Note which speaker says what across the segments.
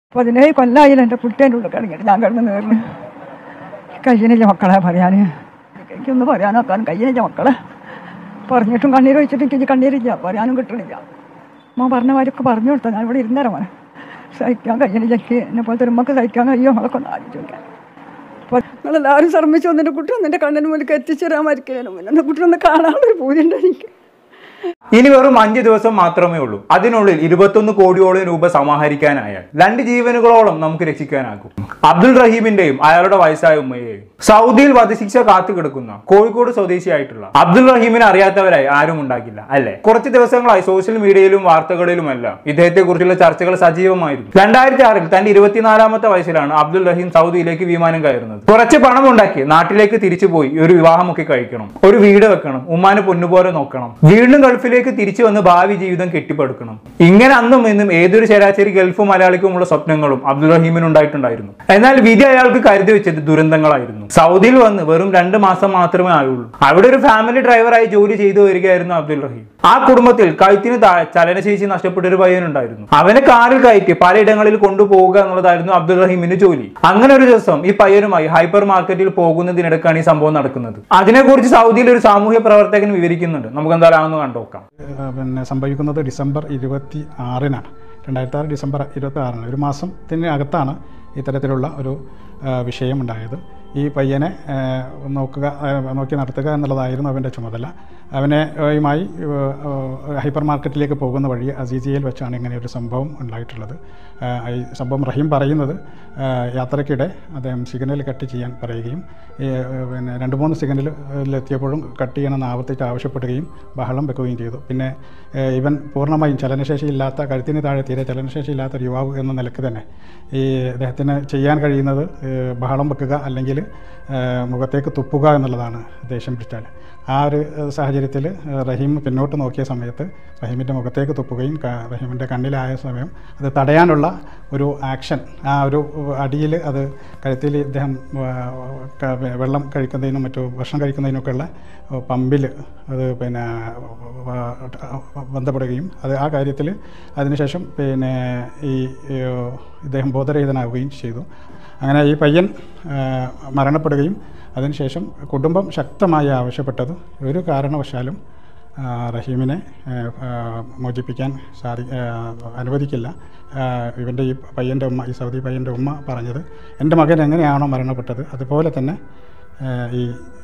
Speaker 1: 17 കൊല്ലമായില്ല എൻ്റെ കുട്ടേൻ്റെ ഉള്ളിൽ കിടങ്ങിയിട്ട് ഞാൻ കിടന്ന് നേർന്ന് കയ്യിനില്ല മക്കളെ പറയാൻ എനിക്കൊന്ന് പറയാനൊക്കാൻ കയ്യിനില്ല മക്കളെ പറഞ്ഞിട്ടും കണ്ണീരൊഴിച്ചിട്ട് എനിക്ക് കണ്ണീരില്ല പറയാനും കിട്ടണില്ല പറഞ്ഞ മാതിരിയൊക്കെ പറഞ്ഞു കൊടുത്താൽ ഞാൻ ഇവിടെ ഇരുന്നേരം മോനെ സഹിക്കാൻ കയ്യിനില്ല എനിക്ക് എന്നെ പോലത്തെ ഉമ്മക്ക് സഹിക്കാൻ കഴിയോ നമ്മളൊക്കെ ഒന്ന് ആലോചിച്ച് നോക്കാൻ അപ്പോൾ നിങ്ങളെല്ലാവരും ശ്രമിച്ചു എൻ്റെ കുട്ടി ഒന്ന് എൻ്റെ കണ്ണിന് മുന്നിൽ എത്തിച്ചേരാൻ മരിക്കുന്നതിന് മുന്നേ എൻ്റെ കുട്ടി ഒന്ന് കാണാനുള്ളൊരു പൂതിയുണ്ട് എനിക്ക്.
Speaker 2: ഇനി വെറും 5 ദിവസം മാത്രമേ ഉള്ളൂ. അതിനുള്ളിൽ 21 കോടിയോളം രൂപ സമാഹരിക്കാനായാൽ 2 ജീവനുകളോളം നമുക്ക് രക്ഷിക്കാനാകും. അബ്ദുൾ റഹീമിന്റെയും അയാളുടെ വയസ്സായ ഉമ്മയെയും സൗദിയിൽ വധശിക്ഷ കാത്തു കിടക്കുന്ന കോഴിക്കോട് സ്വദേശിയായിട്ടുള്ള അബ്ദുൾ റഹീമിനെ അറിയാത്തവരായി ആരും ഉണ്ടാകില്ല അല്ലെ? കുറച്ച് ദിവസങ്ങളായി സോഷ്യൽ മീഡിയയിലും വാർത്തകളിലുമെല്ലാം ഇദ്ദേഹത്തെ കുറിച്ചുള്ള ചർച്ചകൾ സജീവമായിരുന്നു. 2006-ൽ തന്റെ 24-ാമത്തെ വയസ്സിലാണ് അബ്ദുൾ റഹീം സൗദിയിലേക്ക് വിമാനം കയറുന്നത്. കുറച്ച് പണം ഉണ്ടാക്കി നാട്ടിലേക്ക് തിരിച്ചുപോയി ഒരു വിവാഹമൊക്കെ കഴിക്കണം, ഒരു വീട് വെക്കണം, ഉമ്മാനെ പൊന്നുപോലെ നോക്കണം, വീണ്ടും ഗൾഫിലേക്ക് തിരിച്ചു വന്ന് ഭാവി ജീവിതം കെട്ടിപ്പടുക്കണം. ഇങ്ങനെ അന്നും ഇന്നും ഏതൊരു ശരാശരി ഗൾഫ് മലയാളിക്കുമുള്ള സ്വപ്നങ്ങളും അബ്ദുൾ റഹീമിന് ഉണ്ടായിട്ടുണ്ടായിരുന്നു. എന്നാൽ വിധി അയാൾക്ക് കരുതി വെച്ചത് ദുരന്തങ്ങളായിരുന്നു. സൗദിയിൽ വന്ന് വെറും 2 മാസം മാത്രമേ ആയുള്ളൂ. അവിടെ ഒരു ഫാമിലി ഡ്രൈവറായി ജോലി ചെയ്തു വരികയായിരുന്നു അബ്ദുൾ റഹീം. ആ കുടുംബത്തിൽ കഴുത്തിന് ചലനശേഷി നഷ്ടപ്പെട്ട ഒരു പയ്യനുണ്ടായിരുന്നു. അവനെ കാറിൽ കയറ്റി പലയിടങ്ങളിൽ കൊണ്ടുപോവുക എന്നുള്ളതായിരുന്നു അബ്ദുൾ റഹീമിന്റെ ജോലി. അങ്ങനെ ഒരു ദിവസം ഈ പയ്യനുമായി ഹൈപ്പർ മാർക്കറ്റിൽ പോകുന്നതിനിടക്കാണ് ഈ സംഭവം നടക്കുന്നത്. അതിനെക്കുറിച്ച് സൗദിയിൽ ഒരു സാമൂഹ്യ പ്രവർത്തകൻ വിവരിക്കുന്നുണ്ട്. നമുക്ക് എന്തായാലും കണ്ടോക്കാം.
Speaker 3: പിന്നെ സംഭവിക്കുന്നത് ഡിസംബർ 26-നാണ്. 2006 ഡിസംബർ 26-ന് ഒരു മാസത്തിനകത്താണ് ഇത്തരത്തിലുള്ള ഒരു വിഷയമുണ്ടായത്. ഈ പയ്യനെ നോക്കി നടത്തുക എന്നുള്ളതായിരുന്നു അവൻ്റെ ചുമതല. അവനുമായി ഹൈപ്പർ മാർക്കറ്റിലേക്ക് പോകുന്ന വഴി അസീസിയയിൽ വെച്ചാണ് ഇങ്ങനെയൊരു സംഭവം ഉണ്ടായിട്ടുള്ളത്. ഈ സംഭവം റഹീം പറയുന്നത് യാത്രയ്ക്കിടെ അദ്ദേഹം സിഗ്നൽ കട്ട് ചെയ്യാൻ പറയുകയും പിന്നെ 2-3 സിഗ്നലിലെത്തിയപ്പോഴും കട്ട് ചെയ്യണമെന്ന് ആവർത്തിച്ച് ആവശ്യപ്പെടുകയും ബഹളം വെക്കുകയും ചെയ്തു. പിന്നെ ഇവൻ പൂർണ്ണമായും ചലനശേഷിയില്ലാത്ത, കഴുത്തിന് താഴെ തീരെ ചലനശേഷിയില്ലാത്ത ഒരു യുവാവ് എന്ന നിലയ്ക്ക് തന്നെ ഈ അദ്ദേഹത്തിന് ചെയ്യാൻ കഴിയുന്നത് ബഹളം വെക്കുക അല്ലെങ്കിൽ മുഖത്തേക്ക് തുപ്പുക എന്നുള്ളതാണ് ദേഷ്യം പിടിച്ചാൽ. ആ ഒരു സാഹചര്യത്തിൽ റഹീം പിന്നോട്ട് നോക്കിയ സമയത്ത് റഹീമിൻ്റെ മുഖത്തേക്ക് തുപ്പുകയും റഹീമിൻ്റെ കണ്ണിലായ സമയം അത് തടയാനുള്ള ഒരു ആക്ഷൻ, ആ ഒരു അടിയിൽ അത് കഴുത്തിൽ ഇദ്ദേഹം വെള്ളം കഴിക്കുന്നതിനും മറ്റു ഭക്ഷണം കഴിക്കുന്നതിനൊക്കെയുള്ള പമ്പിൽ അത് പിന്നെ ബന്ധപ്പെടുകയും ആ കാര്യത്തിൽ അതിനുശേഷം പിന്നെ ഇദ്ദേഹം ബോധരഹിതനാവുകയും ചെയ്തു. അങ്ങനെ ഈ പയ്യൻ മരണപ്പെടുകയും അതിനുശേഷം കുടുംബം ശക്തമായി ആവശ്യപ്പെട്ടത് ഒരു കാരണവശാലും റഹീമിനെ മോചിപ്പിക്കാൻ അനുവദിക്കില്ല. ഇവൻ്റെ ഈ പയ്യൻ്റെ ഉമ്മ, ഈ സൗദി പയ്യൻ്റെ ഉമ്മ പറഞ്ഞത്, എൻ്റെ മകൻ എങ്ങനെയാണോ മരണപ്പെട്ടത് അതുപോലെ തന്നെ ഈ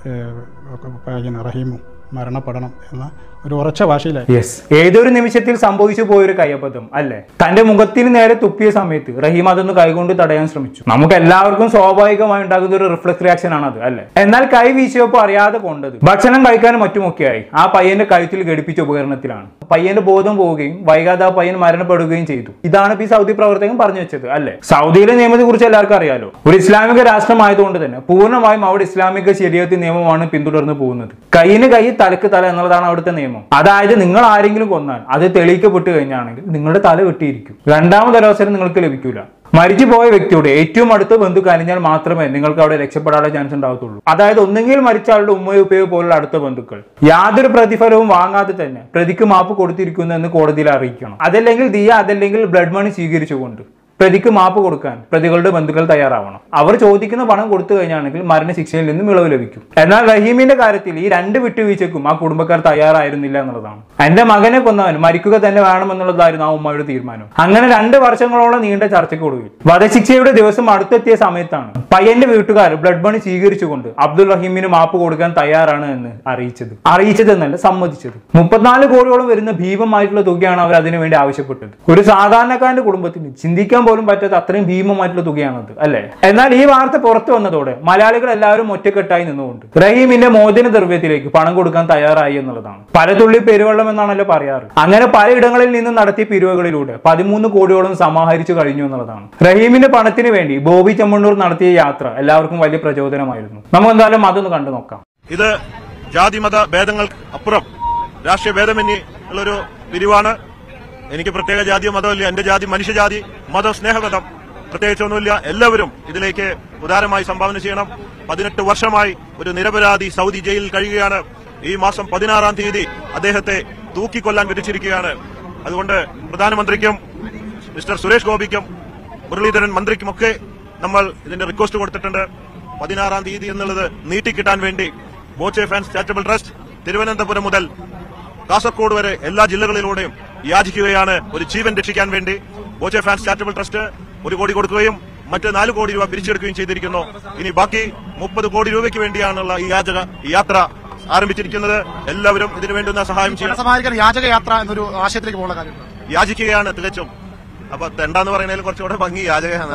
Speaker 3: പയ്യൻ റഹീമും മരണപ്പെടണം എന്ന ഒരു ഉറച്ച ഭാഷയിലായി.
Speaker 2: ഏതൊരു നിമിഷത്തിൽ സംഭവിച്ചു പോയൊരു കയ്യബദ്ധം അല്ലെ? തന്റെ മുഖത്തിന് നേരെ തുപ്പിയ സമയത്ത് റഹീം അതൊന്ന് കൈകൊണ്ട് തടയാൻ ശ്രമിച്ചു. നമുക്ക് എല്ലാവർക്കും സ്വാഭാവികമായി ഉണ്ടാകുന്ന ഒരു റിഫ്ലക്സ് റിയാക്ഷൻ ആണ് അത് അല്ലെ? എന്നാൽ കൈ വീശിയപ്പോൾ അറിയാതെ കൊണ്ടത് ഭക്ഷണം കഴിക്കാനും മറ്റുമൊക്കെയായി ആ പയ്യന്റെ കഴുത്തിൽ ഘടിപ്പിച്ച ഉപകരണത്തിലാണ്. പയ്യന്റെ ബോധം പോവുകയും വൈകാതെ ആ പയ്യൻ മരണപ്പെടുകയും ചെയ്തു. ഇതാണ് ഈ സൗദി പ്രവർത്തകൻ പറഞ്ഞു വെച്ചത് അല്ലെ? സൗദിയിലെ നിയമത്തെ കുറിച്ച് എല്ലാവർക്കും അറിയാലോ. ഒരു ഇസ്ലാമിക രാഷ്ട്രമായതുകൊണ്ട് തന്നെ പൂർണ്ണമായും അവിടെ ഇസ്ലാമിക ശരീഅത്ത് നിയമമാണ് പിന്തുടർന്ന് പോകുന്നത്. കൈയിന് കൈ, തലക്ക് തല എന്നുള്ളതാണ് അവിടുത്തെ നിയമം. അതായത് നിങ്ങൾ ആരെങ്കിലും കൊന്നാൽ അത് തെളിയിക്കപ്പെട്ട് കഴിഞ്ഞാണെങ്കിൽ നിങ്ങളുടെ തല വെട്ടിയിരിക്കും. രണ്ടാമതൊരവസരം നിങ്ങൾക്ക് ലഭിക്കൂല. മരിച്ചു പോയ വ്യക്തിയുടെ ഏറ്റവും അടുത്ത ബന്ധു കനിഞ്ഞാൽ മാത്രമേ നിങ്ങൾക്ക് അവിടെ രക്ഷപ്പെടാനുള്ള ചാൻസ് ഉണ്ടാകത്തുള്ളൂ. അതായത് ഒന്നെങ്കിൽ മരിച്ച ആളുടെ ഉമ്മയോ ഉപ്പയോ പോലുള്ള അടുത്ത ബന്ധുക്കൾ യാതൊരു പ്രതിഫലവും വാങ്ങാതെ തന്നെ പ്രതിക്ക് മാപ്പ് കൊടുത്തിരിക്കുന്നു എന്ന് കോടതിയിൽ അറിയിക്കണം. അതല്ലെങ്കിൽ ദിയ, അതല്ലെങ്കിൽ ബ്ലഡ് മണി സ്വീകരിച്ചുകൊണ്ട് പ്രതിക്ക് മാപ്പ് കൊടുക്കാൻ പ്രതികളുടെ ബന്ധുക്കൾ തയ്യാറാവണം. അവർ ചോദിക്കുന്ന പണം കൊടുത്തു കഴിഞ്ഞാണെങ്കിൽ മരണശിക്ഷയിൽ നിന്നും ഇളവ് ലഭിക്കും. എന്നാൽ റഹീമിന്റെ കാര്യത്തിൽ ഈ 2 വിട്ടുവീഴ്ചയ്ക്കും ആ കുടുംബക്കാർ തയ്യാറായിരുന്നില്ല എന്നുള്ളതാണ്. എന്റെ മകനെ കൊന്നവൻ മരിക്കുക തന്നെ വേണമെന്നുള്ളതായിരുന്നു ആ ഉമ്മയുടെ തീരുമാനം. അങ്ങനെ 2 വർഷങ്ങളോളം നീണ്ട ചർച്ചയ്ക്കൊടുവിൽ വധശിക്ഷയുടെ ദിവസം അടുത്തെത്തിയ സമയത്താണ് പയ്യന്റെ വീട്ടുകാർ ബ്ലഡ് മണി സ്വീകരിച്ചുകൊണ്ട് അബ്ദുൾ റഹീമിന് മാപ്പ് കൊടുക്കാൻ തയ്യാറാണ് എന്ന് അറിയിച്ചതെന്നല്ല സമ്മതിച്ചത്. 34 കോടിയോളം വരുന്ന ഭീമമായിട്ടുള്ള തുകയാണ് അവർ അതിനുവേണ്ടി ആവശ്യപ്പെട്ടത്. ഒരു സാധാരണക്കാരന്റെ കുടുംബത്തിന് ചിന്തിക്കാൻ പോലും പറ്റാത്ത അത്രയും ഭീമമായിട്ടുള്ള തുകയാണത് അല്ലെ? എന്നാൽ ഈ വാർത്ത പുറത്തു വന്നതോടെ മലയാളികൾ എല്ലാവരും ഒറ്റക്കെട്ടായി നിന്നുകൊണ്ട് റഹീമിന്റെ മോചന ദ്രവ്യത്തിലേക്ക് പണം കൊടുക്കാൻ തയ്യാറായി എന്നുള്ളതാണ്. പല തുള്ളി പെരുവെള്ളം എന്നാണല്ലോ പറയാറ്. അങ്ങനെ പലയിടങ്ങളിൽ നിന്ന് നടത്തിയ പിരിവുകളിലൂടെ 13 കോടിയോളം സമാഹരിച്ചു കഴിഞ്ഞു എന്നുള്ളതാണ്. റഹീമിന്റെ പണത്തിന് വേണ്ടി ബോബി ചെമ്മണ്ണൂർ നടത്തിയ യാത്ര എല്ലാവർക്കും വലിയ പ്രചോദനമായിരുന്നു. നമുക്ക് എന്തായാലും അതൊന്ന് കണ്ടു നോക്കാം.
Speaker 4: ഇത് ജാതിമത ഭേദങ്ങൾക്ക് അപ്പുറം രാഷ്ട്രീയ ഭേദമന്യേ ഉള്ളൊരു പിരിവാണ്. എനിക്ക് പ്രത്യേക ജാതിയോ മതമില്ല. എന്റെ ജാതി മനുഷ്യജാതി, മതം സ്നേഹമതം പ്രത്യേകിച്ചൊന്നുമില്ല. എല്ലാവരും ഇതിലേക്ക് ഉദാരമായി സംഭാവന ചെയ്യണം. 18 വർഷമായി ഒരു നിരപരാധി സൗദി ജയിലിൽ കഴിയുകയാണ്. ഈ മാസം 16-ാം തീയതി അദ്ദേഹത്തെ തൂക്കിക്കൊല്ലാൻ വിധിച്ചിരിക്കുകയാണ്. അതുകൊണ്ട് പ്രധാനമന്ത്രിക്കും മിസ്റ്റർ സുരേഷ് ഗോപിക്കും മുരളീധരൻ മന്ത്രിക്കുമൊക്കെ നമ്മൾ ഇതിന്റെ റിക്വസ്റ്റ് കൊടുത്തിട്ടുണ്ട്. 16-ാം തീയതി എന്നുള്ളത് നീട്ടിക്കിട്ടാൻ വേണ്ടി Boche fans charitable trust Thiruvananthapuram മുതൽ കാസർഗോഡ് വരെ എല്ലാ ജില്ലകളിലൂടെയും യാചിക്കുകയാണ് ഒരു ജീവൻ രക്ഷിക്കാൻ വേണ്ടി. ബോച്ചെ ഫാൻസ് ചാരിറ്റബിൾ ട്രസ്റ്റ് 1 കോടി കൊടുക്കുകയും മറ്റ് 4 കോടി രൂപ പിരിച്ചെടുക്കുകയും ചെയ്തിരിക്കുന്നു. ഇനി ബാക്കി 30 കോടി രൂപയ്ക്ക് വേണ്ടിയാണുള്ള ഈ യാത്ര ആരംഭിച്ചിരിക്കുന്നത്. എല്ലാവരും ഇതിനു വേണ്ടുന്ന സഹായം ചെയ്യണം.
Speaker 5: യാചകയാത്ര എന്നൊരു ആശയത്തിലേക്ക് പോകുന്ന കാര്യം
Speaker 4: യാചിക്കുകയാണ് തികച്ചും. അപ്പൊ തെണ്ടാന്ന് പറയുന്നതിൽ കുറച്ചുകൂടെ ഭംഗി യാചകയാണ്.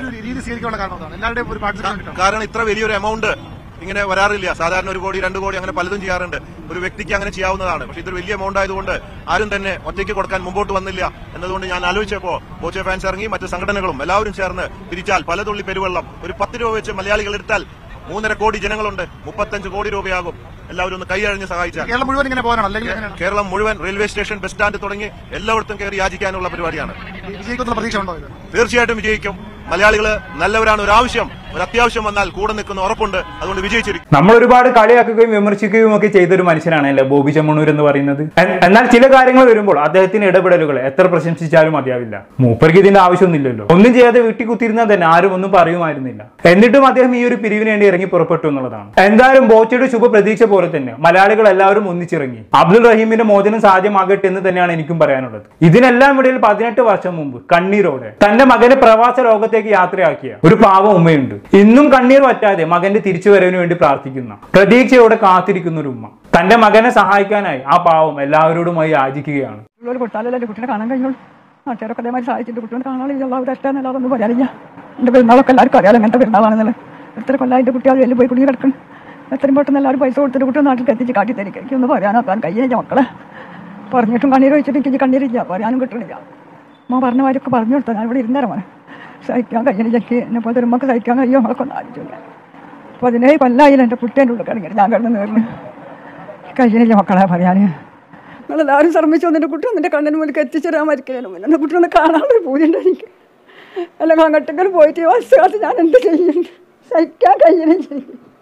Speaker 4: കാരണം ഇത്ര വലിയൊരു എമൗണ്ട് ഇങ്ങനെ വരാറില്ല. സാധാരണ 1 കോടി 2 കോടി അങ്ങനെ പലതും ചെയ്യാറുണ്ട്. ഒരു വ്യക്തിക്ക് അങ്ങനെ ചെയ്യാവുന്നതാണ്. പക്ഷെ ഇതൊരു വലിയ എമൗണ്ട് ആയതുകൊണ്ട് ആരും തന്നെ ഒറ്റയ്ക്ക് കൊടുക്കാൻ മുമ്പോട്ട് വന്നില്ല എന്നതുകൊണ്ട് ഞാൻ ആലോചിച്ചപ്പോ ബോച്ചെ ഫാൻസ് ഇറങ്ങി മറ്റ് സംഘടനകളും എല്ലാവരും ചേർന്ന് പിരിച്ചാൽ പല തുള്ളി പെരുവെള്ളം ഒരു 10 രൂപ വെച്ച് മലയാളികൾ എടുത്താൽ 3.5 കോടി ജനങ്ങളുണ്ട്. 35 കോടി രൂപയാകും. എല്ലാവരും ഒന്ന് കൈയഴിഞ്ഞ് സഹായിച്ചാൽ.
Speaker 5: കേരളം മുഴുവൻ ഇങ്ങനെ പോകാനാണ് അല്ലെങ്കിൽ
Speaker 4: കേരളം മുഴുവൻ റെയിൽവേ സ്റ്റേഷൻ, ബസ് സ്റ്റാൻഡ് തുടങ്ങി എല്ലായിടത്തും കയറി യാചിക്കാനുള്ള പരിപാടിയാണ്.
Speaker 5: വിജയിക്കുന്ന പ്രതീക്ഷ ഉണ്ടോ?
Speaker 4: തീർച്ചയായിട്ടും വിജയിക്കും. മലയാളികള് നല്ലവരാണ്. ഒരു അത്യാവശ്യം വന്നാൽ കൂടെ നിൽക്കുന്ന ഉറപ്പുണ്ട്. അതുകൊണ്ട് വിജയിച്ചിരിക്കും.
Speaker 2: നമ്മൾ ഒരുപാട് കളിയാക്കുകയും വിമർശിക്കുകയും ഒക്കെ ചെയ്തൊരു മനുഷ്യനാണ് അല്ലെ ബോബി ചെമ്മണ്ണൂർ എന്ന് പറയുന്നത്. എന്നാൽ ചില കാര്യങ്ങൾ വരുമ്പോൾ അദ്ദേഹത്തിന് ഇടപെടലുകൾ എത്ര പ്രശംസിച്ചാലും മതിയാവില്ല. മൂപ്പർക്ക് ഇതിന്റെ ആവശ്യമൊന്നുമില്ലല്ലോ. ഒന്നും ചെയ്യാതെ വീട്ടിൽ കുത്തിയിരുന്നാൽ തന്നെ ആരും ഒന്നും പറയുമായിരുന്നില്ല. എന്നിട്ടും അദ്ദേഹം ഈ ഒരു പിരിവിന് വേണ്ടി ഇറങ്ങി പുറപ്പെട്ടു എന്നുള്ളതാണ്. എന്തായാലും ബോച്ചയുടെ ശുഭ പ്രതീക്ഷ പോലെ തന്നെ മലയാളികൾ എല്ലാവരും ഒന്നിച്ചിറങ്ങി. അബ്ദുൾ റഹീമിന്റെ മോചനം സാധ്യമാകട്ടെ എന്ന് തന്നെയാണ് എനിക്കും പറയാനുള്ളത്. ഇതിനെല്ലാം ഇടയിൽ 18 വർഷം മുമ്പ് കണ്ണീരോടെ തന്റെ മകനെ പ്രവാസ ലോകത്തേക്ക് യാത്രയാക്കിയ ഒരു പാവം ഉമ്മയുണ്ട്. ഇന്നും കണ്ണീർ വറ്റാതെ മകന്റെ തിരിച്ചുവരവിന് വേണ്ടി പ്രാർത്ഥിക്കുന്ന, പ്രതീക്ഷയോടെ കാത്തിരിക്കുന്ന ഒരു ഉമ്മ തന്റെ മകനെ സഹായിക്കാനായി ആ പാവം എല്ലാവരോടുമായി യാചിക്കുകയാണ്.
Speaker 1: കൊടുത്താലല്ലേ എന്റെ കുട്ടിനെ കാണാൻ കഴിഞ്ഞോളൂ. നാട്ടുകാരൊക്കെ അതേമാതിരി സഹായിച്ചിട്ട് കുട്ടിനെ കാണാനില്ല. എല്ലാവരും ഇഷ്ടമെന്നല്ലാതെ ഒന്നും പറയാനില്ല. എന്റെ പെരുന്നാളൊക്കെ എല്ലാവർക്കും അറിയാലോ എങ്ങനത്തെ പെരുന്നാളാണെന്നുള്ളത്. എത്ര കൊല്ലം എന്റെ കുട്ടികൾ എല്ലാം പോയി കുടുങ്ങി കിടക്കണം. എത്രയും പെട്ടെന്ന് എല്ലാവരും പൈസ കൊടുത്തിട്ട് കുട്ടിയെ നാട്ടിൽ എത്തിച്ച് കാട്ടിത്തരിക്കും. എനിക്കൊന്ന് പറയാനൊക്കാൻ കഴിയില്ല മക്കളെ. പറഞ്ഞിട്ടും കണ്ണീര് വെച്ചിട്ട് എനിക്ക് കണ്ണീരില്ല, പറയാനും കിട്ടണില്ല. അമ്മ പറഞ്ഞ മാതിരിയൊക്കെ പറഞ്ഞു കൊടുത്താൽ ഞാൻ ഇവിടെ ഇരുന്നേരം മോനെ. സഹിക്കാൻ കഴിയണില്ല. എനിക്ക് എന്നെ പോലെ ഒരു ഉമ്മക്ക് സഹിക്കാൻ കഴിയോ നമ്മളൊക്കെ ഒന്ന് ആലോചിച്ചു. 17 കൊല്ലമായില്ല എൻ്റെ കുട്ടേൻ്റെ ഉള്ളിൽ കിടങ്ങിട്ട് ഞാൻ കിടന്ന് നേർന്ന് കഴിയണില്ല മക്കളെ പറയാൻ. നിങ്ങളെല്ലാവരും ശ്രമിച്ചു എൻ്റെ കുട്ടി ഒന്നിൻ്റെ കണ്ണിന് മുന്നിൽ എത്തിച്ചേരാൻ മരിക്കലും പിന്നെ എൻ്റെ കുട്ടി ഒന്ന് കാണാനൊരു പൂജയുണ്ട് എനിക്ക്. അല്ലെങ്കിൽ അങ്ങോട്ടെങ്കിലും പോയിട്ട് വയസ്സുകാലത്ത് ഞാൻ എന്ത് ചെയ്യുന്നുണ്ട്? സഹിക്കാൻ കഴിയണില്ല.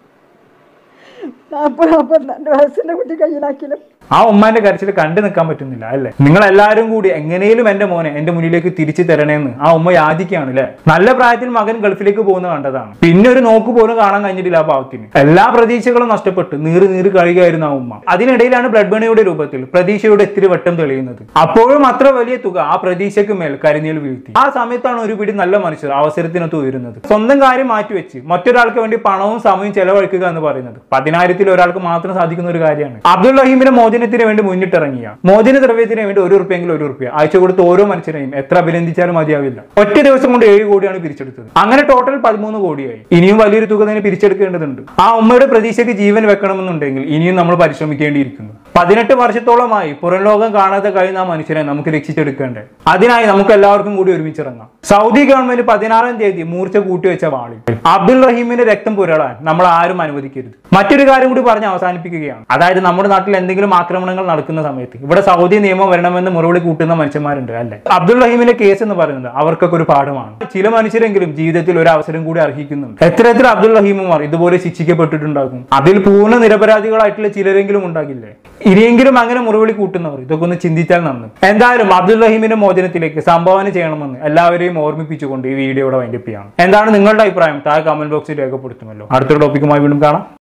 Speaker 1: 40-42 വയസ്സിൻ്റെ കുട്ടി കയ്യിലാക്കിയാലും
Speaker 2: ആ ഉമ്മാന്റെ കരച്ചിൽ കണ്ടു നിൽക്കാൻ പറ്റുന്നില്ല അല്ലേ? നിങ്ങൾ എല്ലാവരും കൂടി എങ്ങനെയും എന്റെ മോനെ എന്റെ മുന്നിലേക്ക് തിരിച്ചു തരണേന്ന് ആ ഉമ്മ യാചിക്കുകയാണ് അല്ലെ? നല്ല പ്രായത്തിൽ മകൻ ഗൾഫിലേക്ക് പോകുന്ന കണ്ടതാണ്. പിന്നെ ഒരു നോക്ക് പോലും കാണാൻ കഴിഞ്ഞിട്ടില്ല ആ പാവത്തിന്. എല്ലാ പ്രതീക്ഷകളും നഷ്ടപ്പെട്ട് നീറി കഴിയുകയായിരുന്നു ആ ഉമ്മ. അതിനിടയിലാണ് ബ്ലഡ് മണിയുടെ രൂപത്തിൽ പ്രതീക്ഷയുടെ ഇത്തിരി വട്ടം തെളിയുന്നത്. അപ്പോഴും അത്ര വലിയ തുക ആ പ്രതീക്ഷയ്ക്ക് മേൽ കരിനീൽ വീഴ്ത്തി. ആ സമയത്താണ് ഒരു പിടി നല്ല മനുഷ്യർ അവസരത്തിനൊത്ത് ഉയരുന്നത്. സ്വന്തം കാര്യം മാറ്റിവെച്ച് മറ്റൊരാൾക്ക് വേണ്ടി പണവും സമയവും ചെലവഴിക്കുക എന്ന് പറയുന്നത് 10,000-ൽ ഒരാൾക്ക് മാത്രം സാധിക്കുന്ന ഒരു കാര്യമാണ്. അബ്ദുൾ റഹീമിന്റെ മോചനത്തിന് വേണ്ടി മുന്നിട്ടിറങ്ങിയ മോചന ദ്രവ്യത്തിന് വേണ്ടി 1 രൂപയെങ്കിലും 1 രൂപ അയച്ചു കൊടുത്ത ഓരോ മനുഷ്യരെയും എത്ര അഭിനന്ദിച്ചാലും മതിയാവില്ല. ഒറ്റ ദിവസം കൊണ്ട് 7 കോടിയാണ് പിരിച്ചെടുത്തത്. അങ്ങനെ ടോട്ടൽ 13 കോടിയായി. ഇനിയും വലിയൊരു തുക തന്നെ പിരിച്ചെടുക്കേണ്ടതുണ്ട്. ആ ഉമ്മയുടെ പ്രതീക്ഷയ്ക്ക് ജീവൻ വെക്കണമെന്നുണ്ടെങ്കിൽ ഇനിയും നമ്മൾ പരിശ്രമിക്കേണ്ടിയിരിക്കുന്നു. 18 വർഷത്തോളമായി പുറം ലോകം കാണാതെ കഴിയുന്ന ആ മനുഷ്യനെ നമുക്ക് രക്ഷിച്ചെടുക്കേണ്ടേ. അതിനായി നമുക്ക് എല്ലാവർക്കും കൂടി ഒരുമിച്ചിറങ്ങാം. സൗദി ഗവൺമെന്റ് 16-ാം തീയതി മൂർച്ച കൂട്ടിവെച്ച വാളിൽ അബ്ദുൾ റഹീമിന്റെ രക്തം പുരളാൻ നമ്മൾ ആരും അനുവദിക്കരുത്. മറ്റൊരു കാര്യം കൂടി പറഞ്ഞ് അവസാനിപ്പിക്കുകയാണ്. അതായത് നമ്മുടെ നാട്ടിൽ എന്തെങ്കിലും ആക്രമണങ്ങൾ നടക്കുന്ന സമയത്ത് ഇവിടെ സൗദി നിയമം വരണമെന്ന് മുറവിളി കൂട്ടുന്ന മനുഷ്യന്മാരുണ്ട് അല്ലെ? അബ്ദുൾ റഹീമിന്റെ കേസ് എന്ന് പറയുന്നത് അവർക്കൊക്കെ ഒരു പാഠമാണ്. ചില മനുഷ്യരെങ്കിലും ജീവിതത്തിൽ ഒരു അവസരം കൂടി അർഹിക്കുന്നുണ്ട്. എത്ര അബ്ദുൾ റഹീമുമാർ ഇതുപോലെ ശിക്ഷിക്കപ്പെട്ടിട്ടുണ്ടാകും. അതിൽ പൂർണ്ണ നിരപരാധികളായിട്ടുള്ള ചിലരെങ്കിലും ഉണ്ടാകില്ലേ? ഇനിയെങ്കിലും അങ്ങനെ മുറവിളി കൂട്ടുന്നവർ ഇതൊക്കെ ഒന്ന് ചിന്തിച്ചാൽ നന്ന്. എന്തായാലും അബ്ദുൾ റഹീമിന്റെ മോചനത്തിലേക്ക് സംഭാവന ചെയ്യണമെന്ന് എല്ലാവരെയും ഓർമ്മിപ്പിച്ചുകൊണ്ട് ഈ വീഡിയോയുടെ വൈൻഡപ്പ് ചെയ്യാണ്. എന്താണ് നിങ്ങളുടെ അഭിപ്രായം? താഴെ കമന്റ് ബോക്സിൽ രേഖപ്പെടുത്തുമല്ലോ. അടുത്തൊരു ടോപ്പിക്കുമായി വീണ്ടും കാണാം.